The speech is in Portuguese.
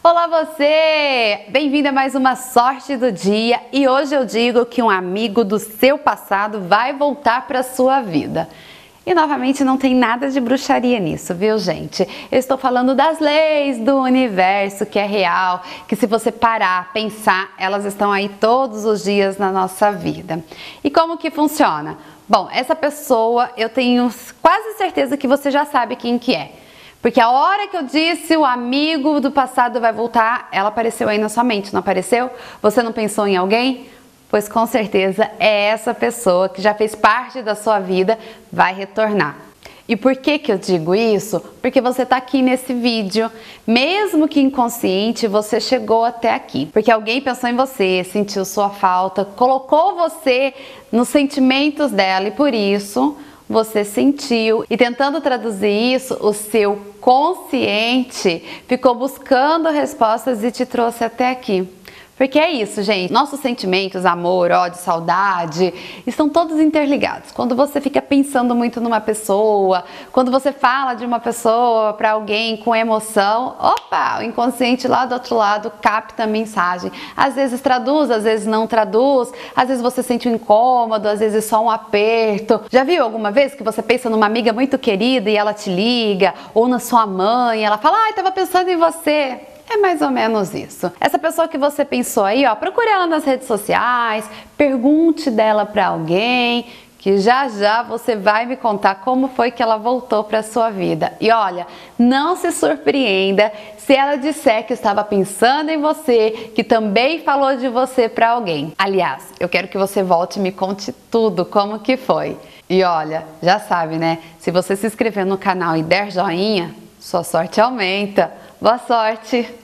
Olá você! Bem-vindo a mais uma Sorte do Dia e hoje eu digo que um amigo do seu passado vai voltar para a sua vida. E novamente não tem nada de bruxaria nisso, viu gente? Eu estou falando das leis do universo, que é real, que se você parar, pensar, elas estão aí todos os dias na nossa vida. E como que funciona? Bom, essa pessoa eu tenho quase certeza que você já sabe quem que é. Porque a hora que eu disse o amigo do passado vai voltar, ela apareceu aí na sua mente, não apareceu? Você não pensou em alguém? Pois com certeza é essa pessoa que já fez parte da sua vida, vai retornar. E por que que eu digo isso? Porque você está aqui nesse vídeo, mesmo que inconsciente, você chegou até aqui. Porque alguém pensou em você, sentiu sua falta, colocou você nos sentimentos dela e por isso você sentiu, e tentando traduzir isso, o seu consciente ficou buscando respostas e te trouxe até aqui. Porque é isso, gente. Nossos sentimentos, amor, ódio, saudade, estão todos interligados. Quando você fica pensando muito numa pessoa, quando você fala de uma pessoa para alguém com emoção, opa, o inconsciente lá do outro lado capta a mensagem. Às vezes traduz, às vezes não traduz, às vezes você sente um incômodo, às vezes só um aperto. Já viu alguma vez que você pensa numa amiga muito querida e ela te liga? Ou na sua mãe, ela fala, ai, tava pensando em você. É mais ou menos isso. Essa pessoa que você pensou aí, ó, procure ela nas redes sociais, pergunte dela para alguém, que já já você vai me contar como foi que ela voltou para sua vida. E olha, não se surpreenda se ela disser que estava pensando em você, que também falou de você para alguém. Aliás, eu quero que você volte e me conte tudo, como que foi. E olha, já sabe, né? Se você se inscrever no canal e der joinha, sua sorte aumenta. Boa sorte!